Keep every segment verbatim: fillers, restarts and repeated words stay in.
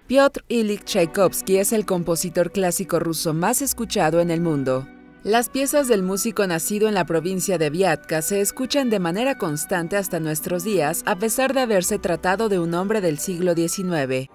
Piotr Ilich Chaikovsky es el compositor clásico ruso más escuchado en el mundo. Las piezas del músico nacido en la provincia de Viatka se escuchan de manera constante hasta nuestros días, a pesar de haberse tratado de un hombre del siglo diecinueve.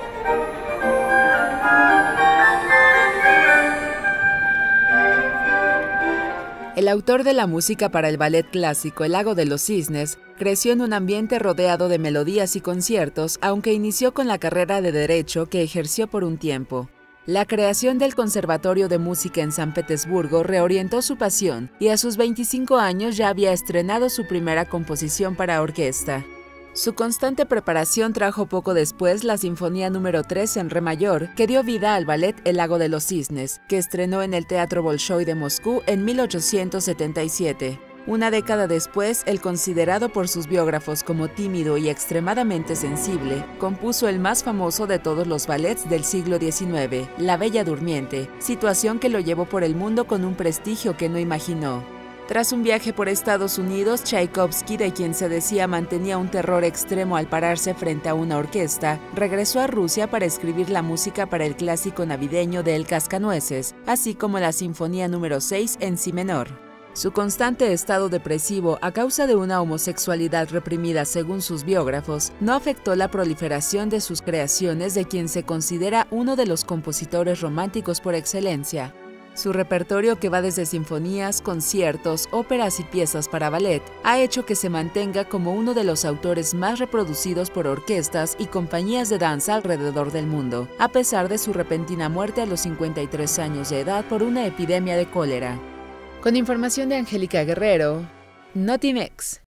El autor de la música para el ballet clásico El Lago de los Cisnes creció en un ambiente rodeado de melodías y conciertos, aunque inició con la carrera de Derecho que ejerció por un tiempo. La creación del Conservatorio de Música en San Petersburgo reorientó su pasión y a sus veinticinco años ya había estrenado su primera composición para orquesta. Su constante preparación trajo poco después la Sinfonía número tres en Re mayor, que dio vida al ballet El Lago de los Cisnes, que estrenó en el Teatro Bolshoi de Moscú en mil ochocientos setenta y siete. Una década después, el considerado por sus biógrafos como tímido y extremadamente sensible, compuso el más famoso de todos los ballets del siglo diecinueve, La Bella Durmiente, situación que lo llevó por el mundo con un prestigio que no imaginó. Tras un viaje por Estados Unidos, Chaikovsky, de quien se decía mantenía un terror extremo al pararse frente a una orquesta, regresó a Rusia para escribir la música para el clásico navideño de El Cascanueces, así como la Sinfonía número seis en si menor. Su constante estado depresivo a causa de una homosexualidad reprimida según sus biógrafos no afectó la proliferación de sus creaciones, de quien se considera uno de los compositores románticos por excelencia. Su repertorio, que va desde sinfonías, conciertos, óperas y piezas para ballet, ha hecho que se mantenga como uno de los autores más reproducidos por orquestas y compañías de danza alrededor del mundo, a pesar de su repentina muerte a los cincuenta y tres años de edad por una epidemia de cólera. Con información de Angélica Guerrero, Notimex.